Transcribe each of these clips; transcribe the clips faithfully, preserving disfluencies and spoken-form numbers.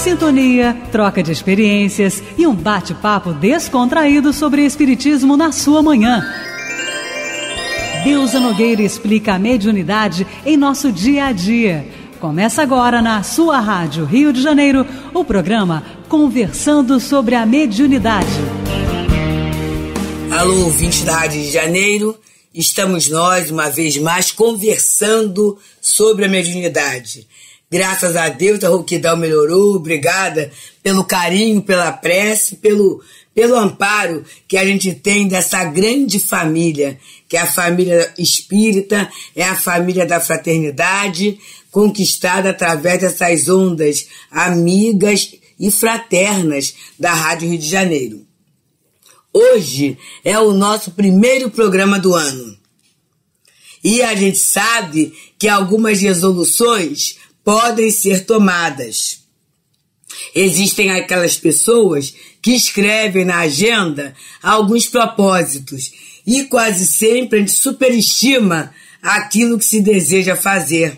sintonia, troca de experiências e um bate-papo descontraído sobre espiritismo na sua manhã. Deusa Nogueira explica a mediunidade em nosso dia a dia. Começa agora na sua rádio Rio de Janeiro o programa Conversando sobre a Mediunidade. Alô, ouvintes da Rádio Rio de Janeiro, estamos nós uma vez mais conversando sobre a mediunidade. Graças a Deus a rouquidão melhorou, obrigada pelo carinho, pela prece, pelo, pelo amparo que a gente tem dessa grande família, que é a família espírita, é a família da fraternidade, conquistada através dessas ondas amigas e fraternas da Rádio Rio de Janeiro. Hoje é o nosso primeiro programa do ano. E a gente sabe que algumas resoluções podem ser tomadas. Existem aquelas pessoas que escrevem na agenda alguns propósitos e quase sempre a gente superestima aquilo que se deseja fazer.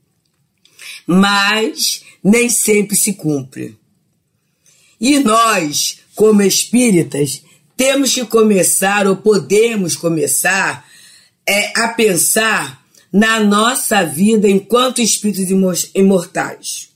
Mas nem sempre se cumpre. E nós, como espíritas, temos que começar, ou podemos começar, é, a pensar na nossa vida enquanto espíritos imortais.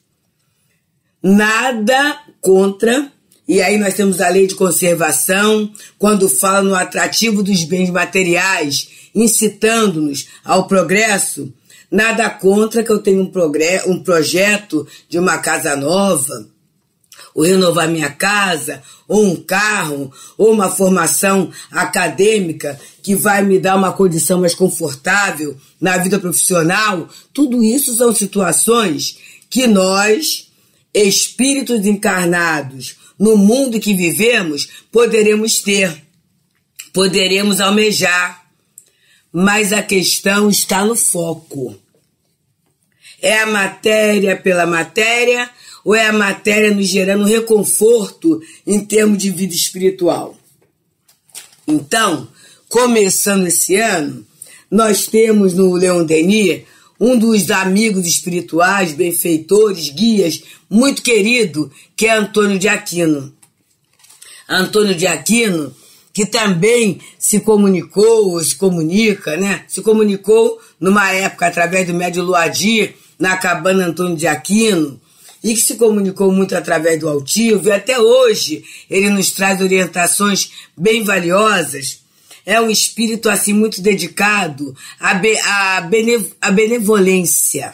Nada contra, e aí nós temos a lei de conservação, quando fala no atrativo dos bens materiais, incitando-nos ao progresso, nada contra que eu tenha um, progresso, um projeto de uma casa nova, ou renovar minha casa, ou um carro, ou uma formação acadêmica que vai me dar uma condição mais confortável na vida profissional. Tudo isso são situações que nós, espíritos encarnados, no mundo que vivemos, poderemos ter, poderemos almejar. Mas a questão está no foco. É a matéria pela matéria, ou é a matéria nos gerando reconforto em termos de vida espiritual? Então, começando esse ano, nós temos no Leon Denis um dos amigos espirituais, benfeitores, guias, muito querido, que é Antônio de Aquino. Antônio de Aquino, que também se comunicou, ou se comunica, né? Se comunicou numa época através do médium Luadir, na cabana Antônio de Aquino, e que se comunicou muito através do altivo, e até hoje ele nos traz orientações bem valiosas. É um espírito assim muito dedicado à, be- à, benev- à benevolência,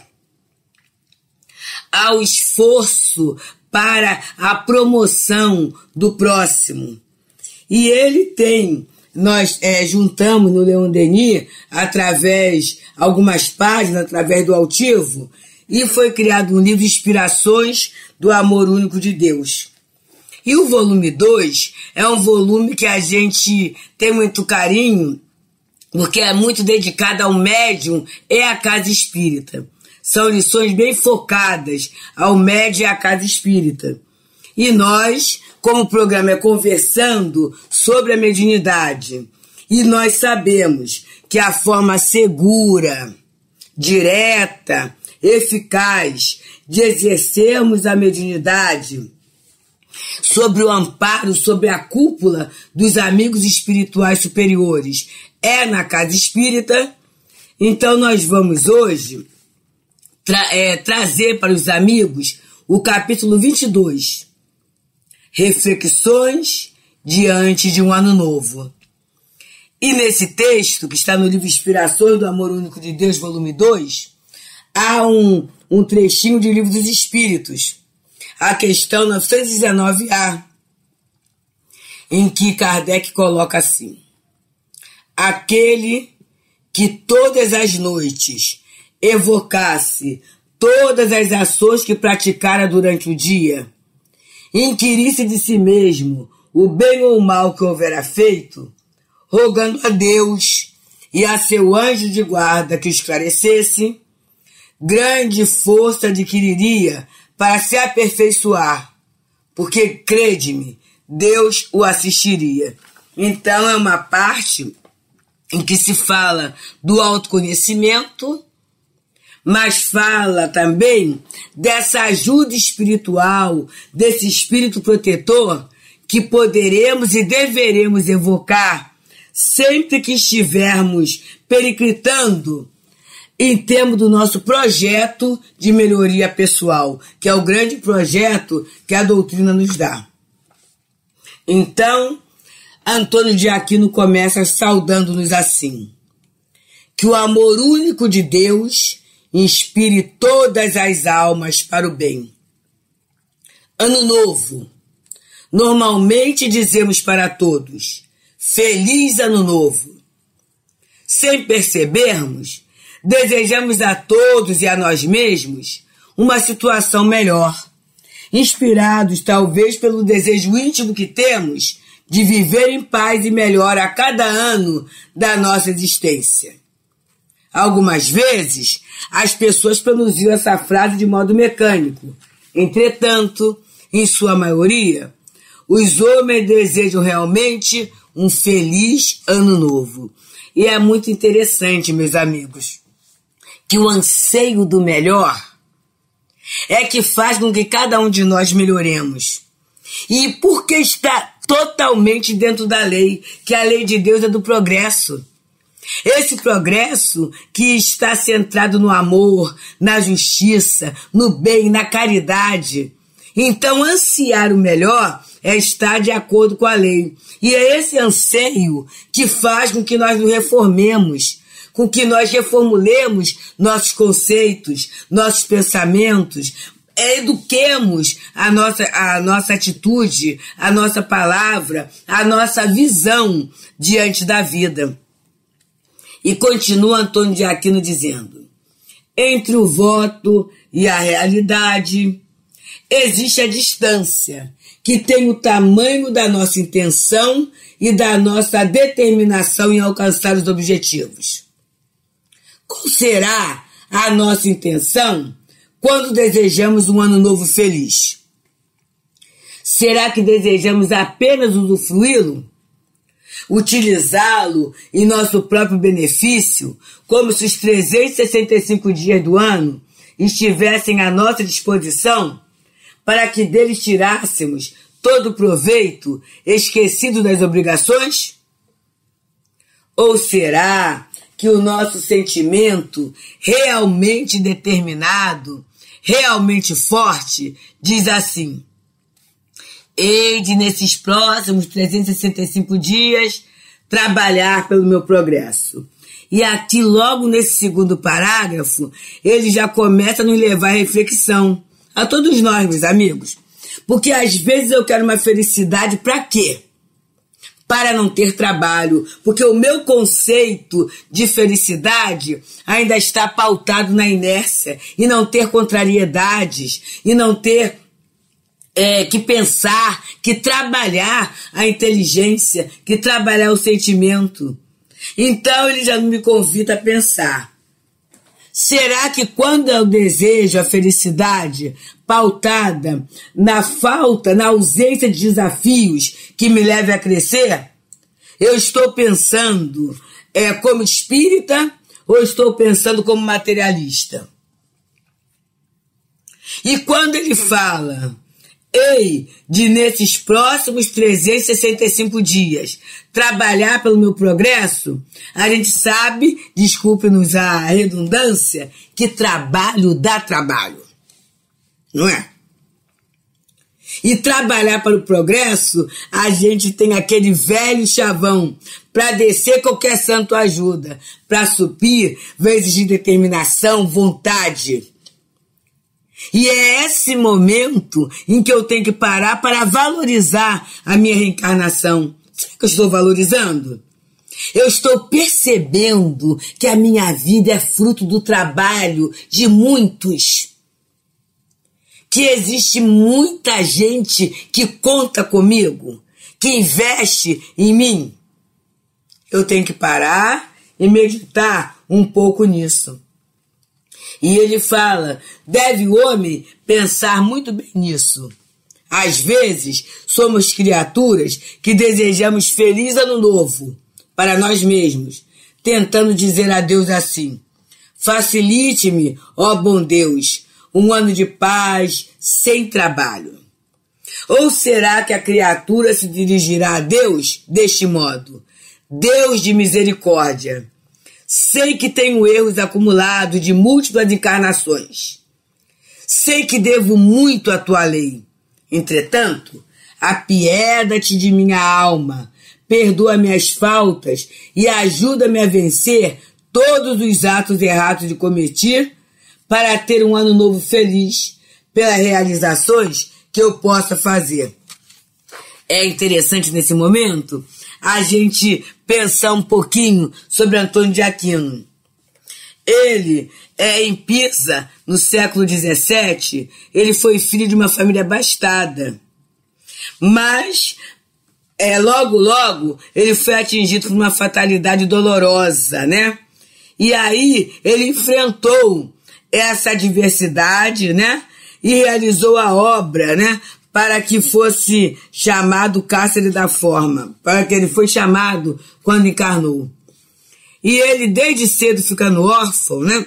ao esforço para a promoção do próximo. E ele tem, nós é, juntamos no Leon Denis, através, algumas páginas, através do altivo, e foi criado um livro Inspirações do Amor Único de Deus. E o volume dois é um volume que a gente tem muito carinho, porque é muito dedicado ao médium e à casa espírita. São lições bem focadas ao médium e à casa espírita. E nós, como o programa é conversando sobre a mediunidade, e nós sabemos que a forma segura, direta, eficaz de exercermos a mediunidade sobre o amparo, sobre a cúpula dos amigos espirituais superiores é na casa espírita. Então nós vamos hoje tra- é, trazer para os amigos o capítulo vinte e dois, Reflexões diante de um ano novo. E nesse texto, que está no livro Inspirações do Amor Único de Deus, volume dois, há um, um trechinho de Livro dos Espíritos, a questão novecentos e dezenove A, em que Kardec coloca assim: aquele que todas as noites evocasse todas as ações que praticara durante o dia, inquirisse de si mesmo o bem ou o mal que houvera feito, rogando a Deus e a seu anjo de guarda que o esclarecesse, grande força adquiriria para se aperfeiçoar, porque, crede-me, Deus o assistiria. Então é uma parte em que se fala do autoconhecimento, mas fala também dessa ajuda espiritual, desse espírito protetor que poderemos e deveremos evocar sempre que estivermos periclitando em termos do nosso projeto de melhoria pessoal, que é o grande projeto que a doutrina nos dá. Então, Antônio de Aquino começa saudando-nos assim: que o amor único de Deus inspire todas as almas para o bem. Ano Novo. Normalmente dizemos para todos: Feliz Ano Novo. Sem percebermos, desejamos a todos e a nós mesmos uma situação melhor, inspirados talvez pelo desejo íntimo que temos de viver em paz e melhor a cada ano da nossa existência. Algumas vezes, as pessoas pronunciam essa frase de modo mecânico. Entretanto, em sua maioria, os homens desejam realmente um feliz ano novo. E é muito interessante, meus amigos, que o anseio do melhor é que faz com que cada um de nós melhoremos. E porque está totalmente dentro da lei, que a lei de Deus é do progresso. Esse progresso que está centrado no amor, na justiça, no bem, na caridade. Então, ansiar o melhor é estar de acordo com a lei. E é esse anseio que faz com que nós nos reformemos, com que nós reformulemos nossos conceitos, nossos pensamentos, eduquemos a nossa, a nossa atitude, a nossa palavra, a nossa visão diante da vida. E continua Antônio de Aquino dizendo: entre o voto e a realidade existe a distância, que tem o tamanho da nossa intenção e da nossa determinação em alcançar os objetivos. Qual será a nossa intenção quando desejamos um ano novo feliz? Será que desejamos apenas usufruí-lo? Utilizá-lo em nosso próprio benefício, como se os trezentos e sessenta e cinco dias do ano estivessem à nossa disposição, para que deles tirássemos todo o proveito, esquecido das obrigações? Ou será que o nosso sentimento realmente determinado, realmente forte, diz assim: hei de, nesses próximos trezentos e sessenta e cinco dias, trabalhar pelo meu progresso. E aqui, logo nesse segundo parágrafo, ele já começa a nos levar à reflexão. A todos nós, meus amigos. Porque às vezes eu quero uma felicidade para quê? Para não ter trabalho. Porque o meu conceito de felicidade ainda está pautado na inércia. E não ter contrariedades. E não ter é, que pensar, que trabalhar a inteligência, que trabalhar o sentimento. Então ele já me convida a pensar: será que quando eu desejo a felicidade pautada na falta, na ausência de desafios que me levem a crescer, eu estou pensando é, como espírita ou estou pensando como materialista? E quando ele fala: hei de, nesses próximos trezentos e sessenta e cinco dias, trabalhar pelo meu progresso, a gente sabe, desculpe-nos a redundância, que trabalho dá trabalho. Não é? E trabalhar para o progresso, a gente tem aquele velho chavão. Para descer, qualquer santo ajuda. Para subir, vai exigir determinação, vontade. E é esse momento em que eu tenho que parar para valorizar a minha reencarnação. Será que eu estou valorizando? Eu estou percebendo que a minha vida é fruto do trabalho de muitos. Que existe muita gente que conta comigo, que investe em mim. Eu tenho que parar e meditar um pouco nisso. E ele fala: deve o homem pensar muito bem nisso. Às vezes, somos criaturas que desejamos feliz ano novo para nós mesmos, tentando dizer a Deus assim: Facilite-me, ó bom Deus, um ano de paz sem trabalho. Ou será que a criatura se dirigirá a Deus deste modo? Deus de misericórdia, sei que tenho erros acumulados de múltiplas encarnações. Sei que devo muito à tua lei. Entretanto, apieda-te de minha alma, perdoa minhas faltas e ajuda-me a vencer todos os atos errados que cometi para ter um ano novo feliz pelas realizações que eu possa fazer. É interessante nesse momento a gente pensar um pouquinho sobre Antônio de Aquino. Ele, é, em Pisa, no século dezessete, ele foi filho de uma família abastada. Mas, é, logo, logo, ele foi atingido por uma fatalidade dolorosa, né? E aí, ele enfrentou essa adversidade, né? E realizou a obra, né? Para que fosse chamado Cárcere da Forma, para que ele foi chamado quando encarnou. E ele, desde cedo, ficando órfão, né?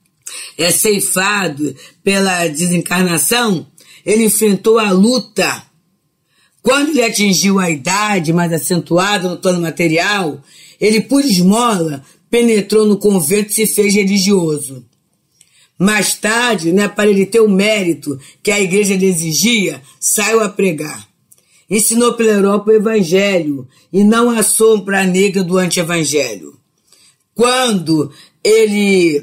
É ceifado pela desencarnação, ele enfrentou a luta. Quando ele atingiu a idade mais acentuada no plano material, ele, por esmola, penetrou no convento e se fez religioso. Mais tarde, né, para ele ter o mérito que a igreja lhe exigia, saiu a pregar. Ensinou pela Europa o evangelho e não a sombra negra do anti-evangelho. Quando ele,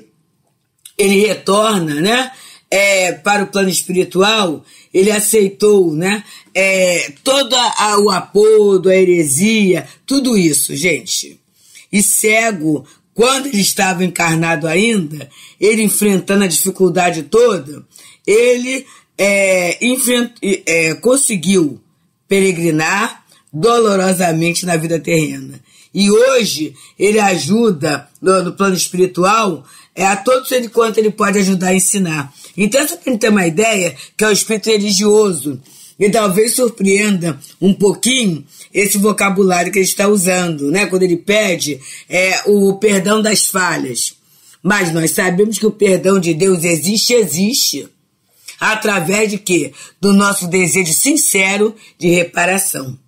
ele retorna, né, é, para o plano espiritual, ele aceitou, né, é, todo a, o apodo, a heresia, tudo isso, gente. E cego, quando ele estava encarnado ainda, ele enfrentando a dificuldade toda, ele é, enfrent, é, conseguiu peregrinar dolorosamente na vida terrena. E hoje ele ajuda no, no plano espiritual é, a todos ele quanto ele pode ajudar a ensinar. Então, só para gente ter uma ideia, que é o espírito religioso, e talvez surpreenda um pouquinho esse vocabulário que ele está usando, né? Quando ele pede é, o perdão das falhas. Mas nós sabemos que o perdão de Deus existe, existe. Através de quê? Do nosso desejo sincero de reparação.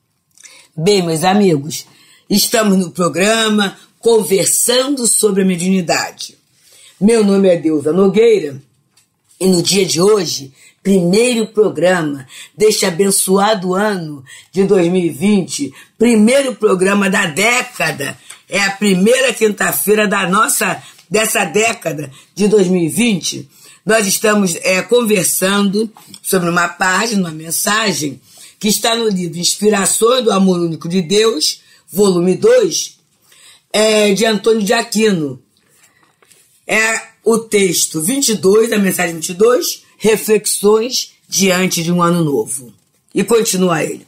Bem, meus amigos, estamos no programa Conversando sobre a Mediunidade. Meu nome é Deusa Nogueira e no dia de hoje, primeiro programa deste abençoado ano de dois mil e vinte, primeiro programa da década, é a primeira quinta-feira da nossa, dessa década de dois mil e vinte, nós estamos é, conversando sobre uma página, uma mensagem, que está no livro Inspirações do Amor Único de Deus, volume dois, é, de Antônio de Aquino. É o texto vinte e dois, da mensagem vinte e dois, Reflexões diante de um ano novo. E continua ele.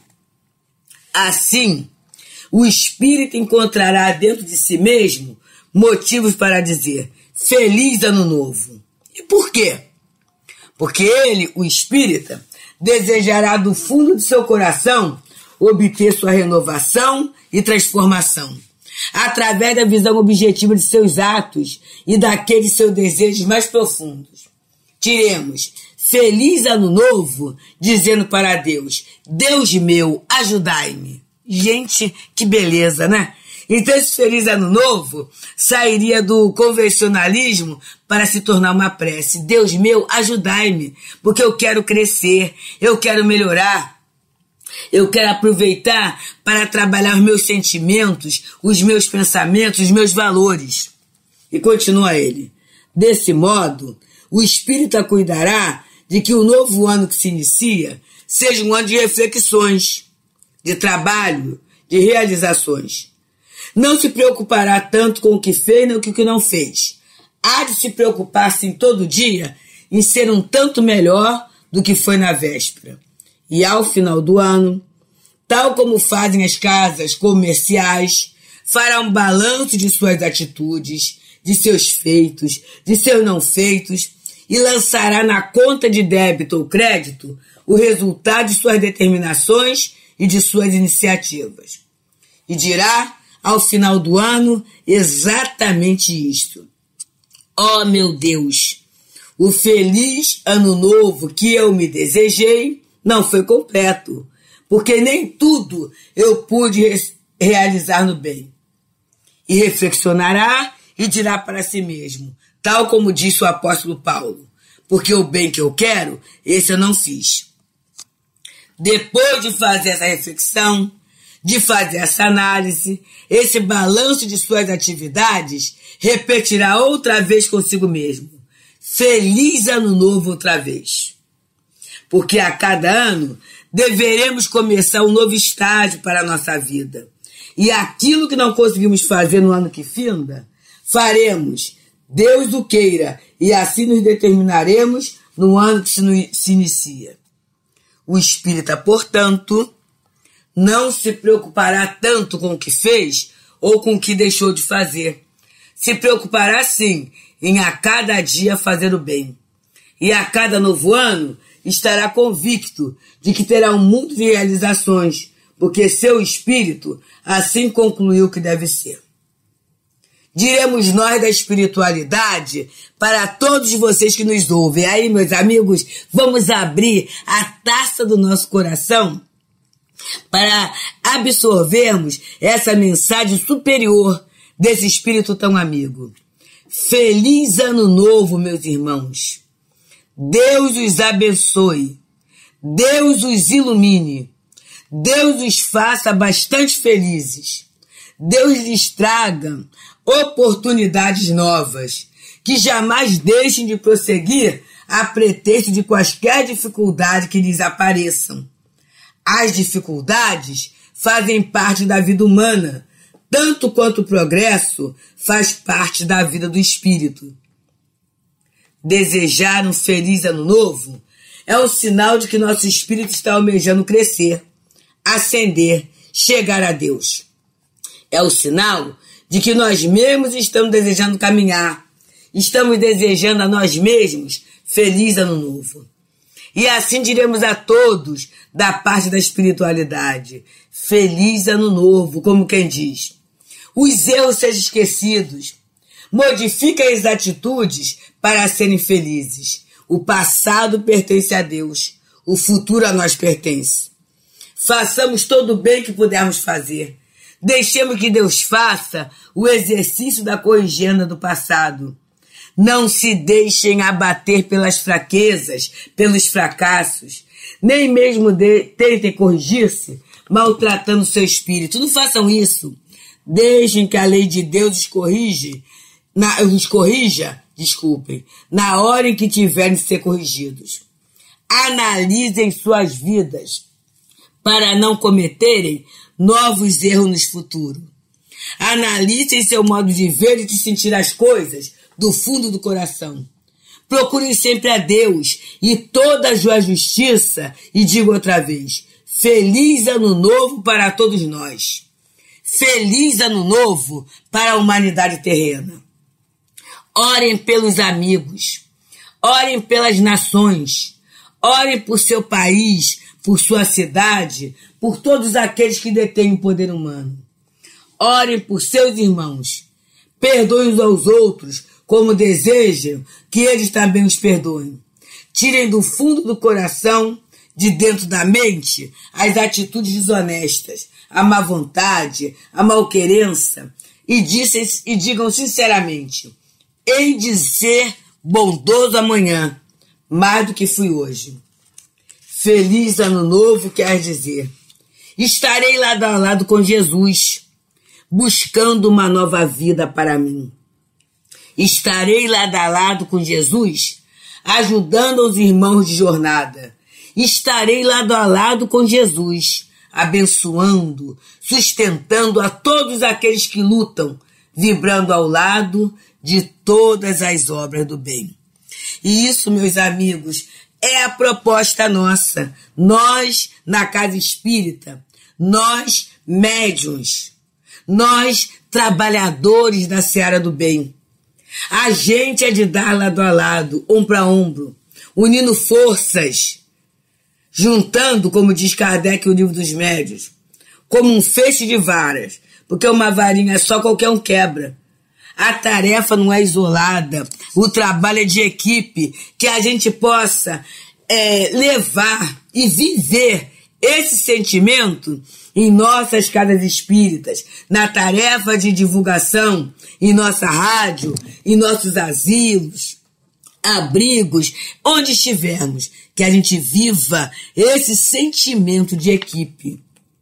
Assim, o espírito encontrará dentro de si mesmo motivos para dizer Feliz Ano Novo. E por quê? Porque ele, o espírita, desejará do fundo de seu coração obter sua renovação e transformação, através da visão objetiva de seus atos e daqueles seus desejos mais profundos. Tiremos Feliz Ano Novo, dizendo para Deus, Deus meu, ajudai-me. Gente, que beleza, né? Então esse Feliz Ano Novo sairia do convencionalismo para se tornar uma prece. Deus meu, ajudai-me, porque eu quero crescer, eu quero melhorar, eu quero aproveitar para trabalhar os meus sentimentos, os meus pensamentos, os meus valores. E continua ele. Desse modo, o Espírita cuidará de que o novo ano que se inicia seja um ano de reflexões, de trabalho, de realizações. Não se preocupará tanto com o que fez nem com o que não fez. Há de se preocupar, sim, todo dia em ser um tanto melhor do que foi na véspera. E ao final do ano, tal como fazem as casas comerciais, fará um balanço de suas atitudes, de seus feitos, de seus não feitos, e lançará na conta de débito ou crédito o resultado de suas determinações e de suas iniciativas. E dirá, ao final do ano, exatamente isto. Ó meu Deus, o feliz ano novo que eu me desejei não foi completo, porque nem tudo eu pude re- realizar no bem. E reflexionará e dirá para si mesmo, tal como disse o apóstolo Paulo, porque o bem que eu quero, esse eu não fiz. Depois de fazer essa reflexão, de fazer essa análise, esse balanço de suas atividades, repetirá outra vez consigo mesmo. Feliz ano novo outra vez. Porque a cada ano deveremos começar um novo estágio para a nossa vida. E aquilo que não conseguimos fazer no ano que finda, faremos, Deus o queira, e assim nos determinaremos no ano que se, se inicia. O espírita, portanto, não se preocupará tanto com o que fez ou com o que deixou de fazer. Se preocupará, sim, em a cada dia fazer o bem. E a cada novo ano estará convicto de que terá um mundo de realizações, porque seu espírito assim concluiu que deve ser. Diremos nós da espiritualidade para todos vocês que nos ouvem. Aí, meus amigos, vamos abrir a taça do nosso coração para absorvermos essa mensagem superior desse espírito tão amigo. Feliz ano novo, meus irmãos. Deus os abençoe. Deus os ilumine. Deus os faça bastante felizes. Deus lhes traga oportunidades novas, que jamais deixem de prosseguir a pretexto de quaisquer dificuldade que lhes apareçam. As dificuldades fazem parte da vida humana, tanto quanto o progresso faz parte da vida do espírito. Desejar um feliz ano novo é um sinal de que nosso espírito está almejando crescer, ascender, chegar a Deus. É o sinal de que nós mesmos estamos desejando caminhar, estamos desejando a nós mesmos feliz ano novo. E assim diremos a todos, da parte da espiritualidade, feliz ano novo, como quem diz. Os erros sejam esquecidos, modifique as atitudes para serem felizes. O passado pertence a Deus, o futuro a nós pertence. Façamos todo o bem que pudermos fazer. Deixemos que Deus faça o exercício da corrigenda do passado. Não se deixem abater pelas fraquezas, pelos fracassos. Nem mesmo de, tentem corrigir-se, maltratando seu espírito. Não façam isso. Deixem que a lei de Deus os corrija, na, os corrija, desculpem, na hora em que tiverem de ser corrigidos. Analisem suas vidas para não cometerem novos erros no futuro. Analisem seu modo de ver e de sentir as coisas do fundo do coração. Procurem sempre a Deus e toda a sua justiça e digo outra vez, feliz ano novo para todos nós. Feliz ano novo para a humanidade terrena. Orem pelos amigos, orem pelas nações, orem por seu país, por sua cidade, por todos aqueles que detêm o poder humano. Orem por seus irmãos, perdoem uns aos outros como desejam que eles também os perdoem. Tirem do fundo do coração, de dentro da mente, as atitudes desonestas, a má vontade, a malquerença, e, dissem, e digam sinceramente, hei de ser bondoso amanhã, mais do que fui hoje. Feliz ano novo quer dizer, estarei lado a lado com Jesus, buscando uma nova vida para mim. Estarei lado a lado com Jesus, ajudando os irmãos de jornada. Estarei lado a lado com Jesus, abençoando, sustentando a todos aqueles que lutam, vibrando ao lado de todas as obras do bem. E isso, meus amigos, é a proposta nossa. Nós, na Casa Espírita, nós, médiuns, nós, trabalhadores da seara do bem. A gente é de dar lado a lado, ombro a ombro, unindo forças, juntando, como diz Kardec, o livro dos médios, como um feixe de varas, porque uma varinha só qualquer um quebra. A tarefa não é isolada, o trabalho é de equipe, que a gente possa é, levar e viver esse sentimento em nossas casas espíritas, na tarefa de divulgação, em nossa rádio, em nossos asilos, abrigos, onde estivermos, que a gente viva esse sentimento de equipe.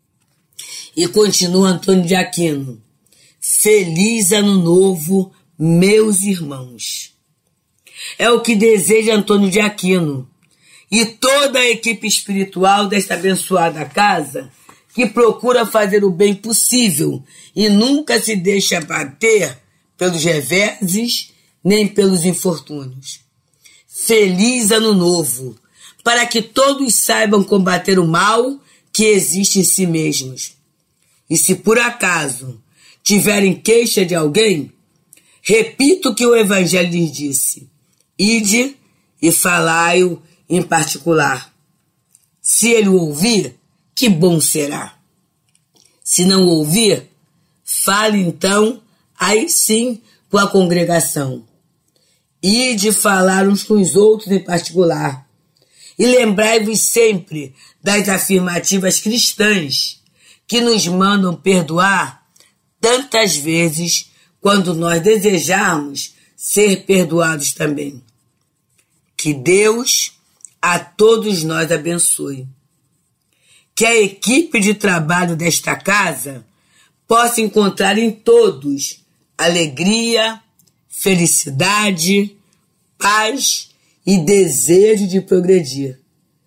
E continua Antônio de Aquino: feliz ano novo, meus irmãos. É o que deseja Antônio de Aquino e toda a equipe espiritual desta abençoada casa, que procura fazer o bem possível e nunca se deixa abater pelos reveses nem pelos infortúnios. Feliz ano novo, para que todos saibam combater o mal que existe em si mesmos. E se por acaso tiverem queixa de alguém, repito o que o Evangelho lhes disse: ide e falai-o em particular. Se ele o ouvir, que bom será. Se não o ouvir, fale então, aí sim, com a congregação. Ide falar uns com os outros em particular. E lembrai-vos sempre das afirmativas cristãs que nos mandam perdoar tantas vezes quando nós desejarmos ser perdoados também. Que Deus a todos nós abençoe. Que a equipe de trabalho desta casa possa encontrar em todos alegria, felicidade, paz e desejo de progredir.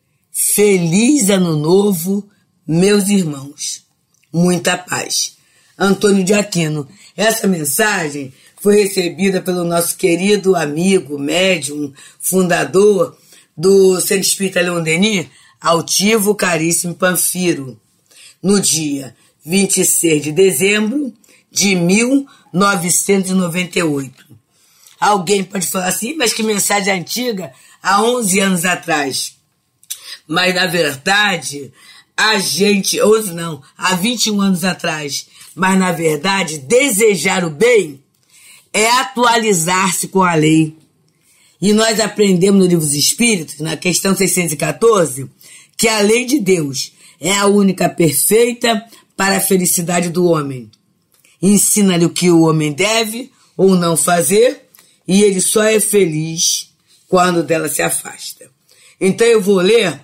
Feliz ano novo, meus irmãos. Muita paz. Antônio de Aquino. Essa mensagem foi recebida pelo nosso querido amigo, médium, fundador do Centro Espírita Leon Denis, Altivo Caríssimo Panfiro, no dia vinte e seis de dezembro de mil novecentos e noventa e oito. Alguém pode falar assim, mas que mensagem antiga, há onze anos atrás. Mas, na verdade, a gente, onze não, há vinte e um anos atrás, mas, na verdade, desejar o bem é atualizar-se com a lei. E nós aprendemos no Livro dos Espíritos, na questão seiscentos e quatorze, que a lei de Deus é a única perfeita para a felicidade do homem. Ensina-lhe o que o homem deve ou não fazer, e ele só é feliz quando dela se afasta. Então eu vou ler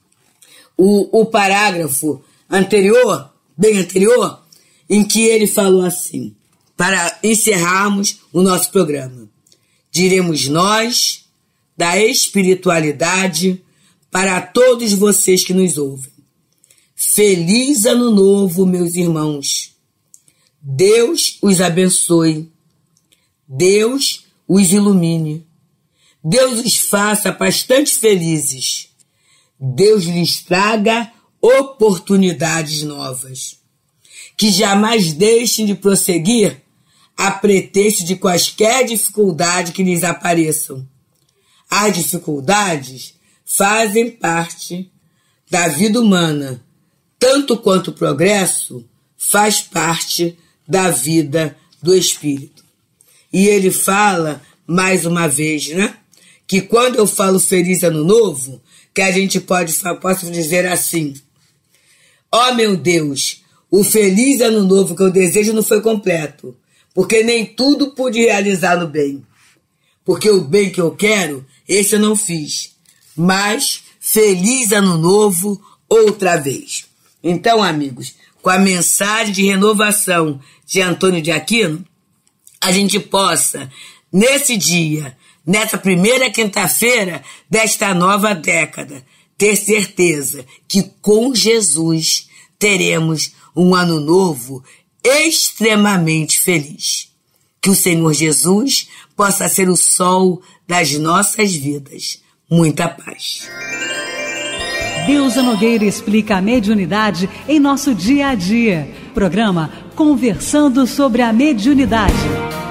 o, o parágrafo anterior, bem anterior, em que ele falou assim, para encerrarmos o nosso programa. Diremos nós, da espiritualidade, para todos vocês que nos ouvem. Feliz ano novo, meus irmãos. Deus os abençoe. Deus os ilumine. Deus os faça bastante felizes. Deus lhes traga oportunidades novas. Que jamais deixem de prosseguir a pretexto de quaisquer dificuldade que lhes apareçam. As dificuldades fazem parte da vida humana, tanto quanto o progresso faz parte da vida do espírito. E ele fala, mais uma vez, né, que quando eu falo feliz ano novo, que a gente pode, posso dizer assim: ó oh, meu Deus, o feliz ano novo que eu desejo não foi completo, porque nem tudo pude realizar no bem. Porque o bem que eu quero, esse eu não fiz. Mas feliz ano novo outra vez. Então, amigos, com a mensagem de renovação de Antônio de Aquino, a gente possa, nesse dia, nessa primeira quinta-feira desta nova década, ter certeza que com Jesus teremos um ano novo extremamente feliz. Que o Senhor Jesus possa ser o sol das nossas vidas. Muita paz. Deusa Nogueira explica a mediunidade em nosso dia a dia. Programa Conversando sobre a Mediunidade.